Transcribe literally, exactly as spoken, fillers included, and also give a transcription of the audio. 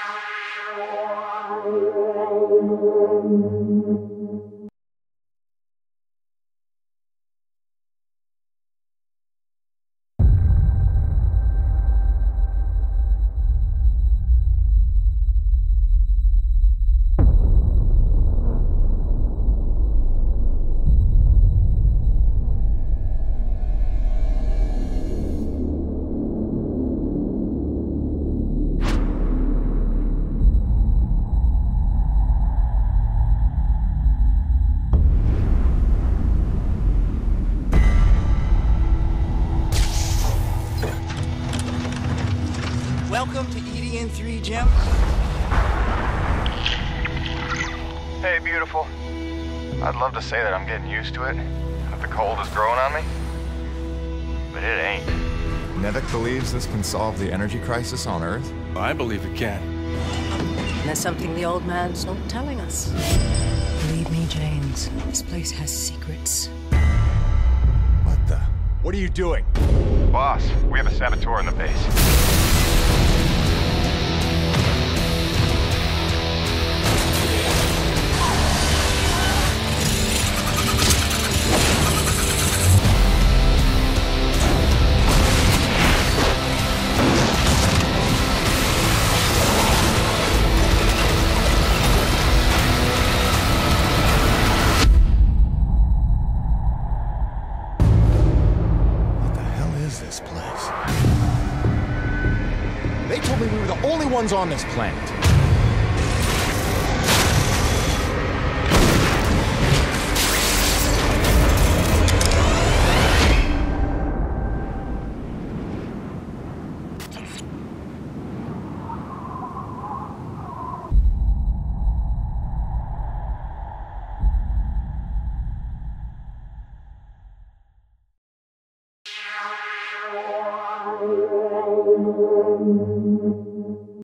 Welcome to E D N three, Jim. Hey, beautiful. I'd love to say that I'm getting used to it, that the cold is growing on me, but it ain't. Nevik believes this can solve the energy crisis on Earth? I believe it can. There's something the old man's not telling us. Believe me, James, this place has secrets. What the? What are you doing? Boss, we have a saboteur in the base. This place. They told me we were the only ones on this planet. Thank you.